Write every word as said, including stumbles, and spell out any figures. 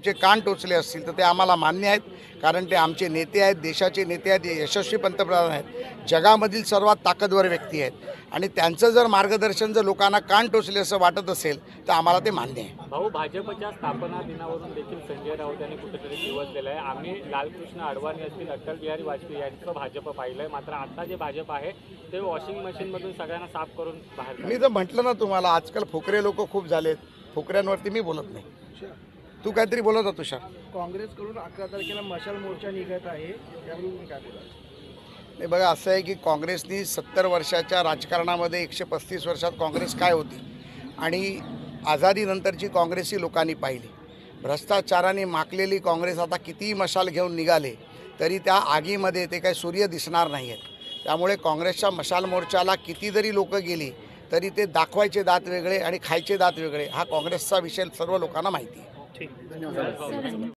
तुमचे कान टोचले असतील तर ते आम्हाला मान्य आहेत, कारण ते आमचे नेते आहेत, देशाचे नेते आहेत, यशस्वी पंतप्रधान आहेत, जगामधील सर्वात ताकदवर व्यक्ती आहेत आणि त्यांचं जर मार्गदर्शन जर लोकांना कान टोचले असं वाटत असेल तर आम्हाला ते मान्य आहे। भाऊ, भाजपच्या स्थापना दिनावरून देखील संजय राऊत यांनी कुठेतरी दिवस दिला आहे। आम्ही लालकृष्ण अडवाणी असतील, अटल बिहारी वाजपेयी यांचं भाजप पाहिलं आहे, मात्र आता जे भाजप आहे ते वॉशिंग मशीनमधून सगळ्यांना साफ करून बाहेर। मी तर म्हटलं ना तुम्हाला, आजकाल फुकरे लोक खूप झालेत, फुकऱ्यांवरती मी बोलत नाही। तू काहीतरी बोलत होता तुषार। काँग्रेसकडून अकरा तारखेला मशाल मोर्चा निघत आहे, त्यावरून काय बोला? नाही बघा, असं आहे की काँग्रेसनी सत्तर वर्षाच्या राजकारणामध्ये एकशे पस्तीस वर्षात काँग्रेस काय होती आणि आझादीनंतरची काँग्रेस ही लोकांनी पाहिली। भ्रष्टाचाराने माखलेली काँग्रेस आता कितीही मशाल घेऊन निघाले तरी त्या आगीमध्ये ते काही सूर्य दिसणार नाही आहेत। त्यामुळे काँग्रेसच्या मशाल मोर्चाला किती जरी लोक गेली तरी ते दाखवायचे दात वेगळे आणि खायचे दात वेगळे, हा काँग्रेसचा विषय सर्व लोकांना माहिती आहे। ठीक, धन्यवाद।